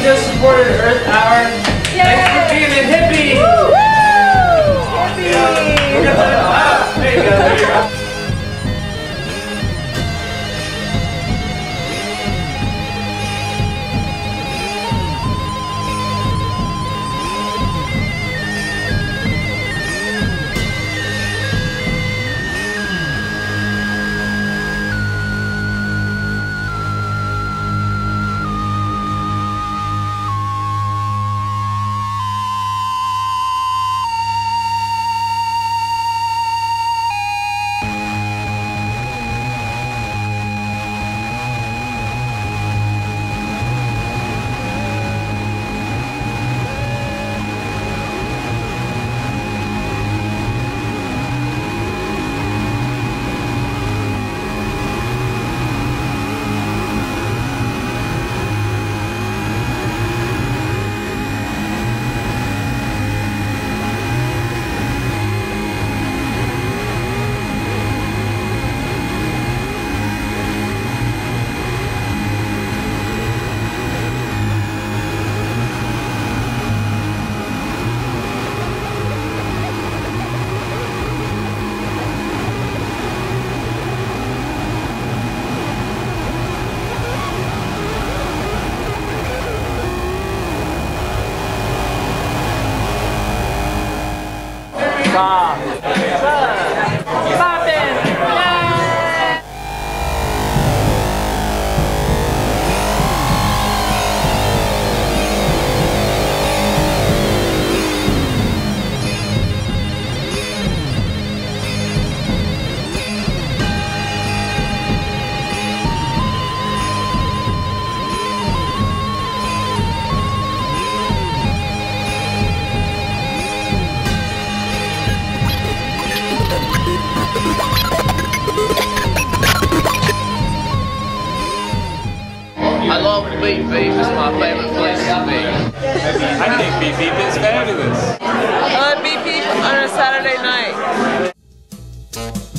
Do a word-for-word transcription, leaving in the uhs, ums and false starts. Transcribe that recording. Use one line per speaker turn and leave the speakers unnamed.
just supported Earth Hour. Thanks for being a hippie.
Woo! Hippie!
Yeah. We're gonna, ah, there you go, there you go.
Stop. Stop it. Yay!
I love Beep Beep, it's my favorite place to be.
I think Beep Beep is fabulous.
I like Beep Beep on a Saturday night.